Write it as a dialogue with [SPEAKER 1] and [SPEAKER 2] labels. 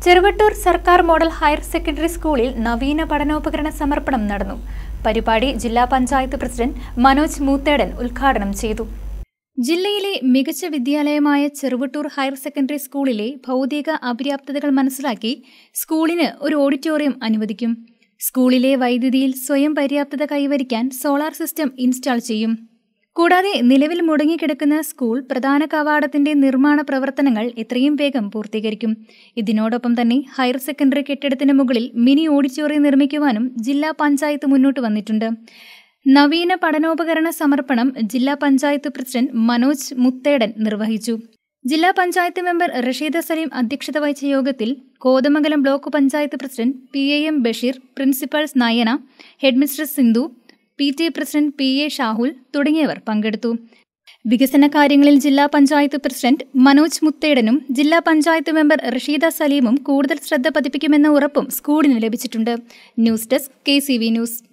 [SPEAKER 1] ചെറുവട്ടൂർ സർക്കാർ model higher secondary സ്കൂളിൽ നവീന പഠനോപകരണ സമർപ്പണം നടന്നു. പരിപാടി ജില്ലാ പഞ്ചായത്ത് പ്രസിഡന്റ് മനോജ് മൂത്തേടൻ ഉദ്ഘാടനം ചെയ്തു. ജില്ലയിലെ മികച്ച വിദ്യാലയമായ ചെറുവട്ടൂർ ഹയർ സെക്കൻഡറി സ്കൂളിലെ ഭൗതിക അപര്യാപ്തതകൾ മനസ്സിലാക്കി സ്കൂളിന് ഒരു ഓഡിറ്റോറിയം അനുവദിക്കും. സ്കൂളിലെ വൈദ്യുതിയിൽ സ്വയം പര്യാപ്തത കൈവരിക്കാൻ സോളാർ സിസ്റ്റം ഇൻസ്റ്റാൾ ചെയ്യും. കൂടാതെ നിലവിൽ മുടങ്ങിക്കിടക്കുന്ന സ്കൂൾ പ്രധാന കവാടത്തിന്റെ നിർമ്മാണ പ്രവർത്തനങ്ങൾ എത്രയും വേഗം പൂർത്തീകരിക്കും. ഇതിനോടൊപ്പം തന്നെ ഹയർ സെക്കൻഡറി കെട്ടിടത്തിന് മുകളിൽ മിനി ഓഡിറ്റോറിയം നിർമ്മിക്കുവാനും ജില്ലാ പഞ്ചായത്ത് മുന്നോട്ട് വന്നിട്ടുണ്ട്. നവീന പഠനോപകരണ സമർപ്പണം ജില്ലാ പഞ്ചായത്ത് പ്രസിഡന്റ് മനോജ് മുത്തേടൻ നിർവഹിച്ചു. ജില്ലാ പഞ്ചായത്ത് മെമ്പർ റഷീദ സലീം അധ്യക്ഷത വഹിച്ച യോഗത്തിൽ Kothamangalam block panchayat president PAM Basheer, principals Nayana, headmistress Sindhu, PTA president PA Shahul തുടങ്ങിയവർ പങ്കെടുത്തു. വികസന കാര്യങ്ങളിൽ ജില്ലാ പഞ്ചായത്ത് പ്രസിഡന്റ് മനോജ് മുത്തേടനും ജില്ലാ പഞ്ചായത്ത് മെമ്പർ റഷീദ സലീമും കൂടുതൽ ശ്രദ്ധ പതിപ്പിക്കുമെന്ന ഉറപ്പും സ്കൂളിന് ലഭിച്ചിട്ടുണ്ട്. News desk KCV news.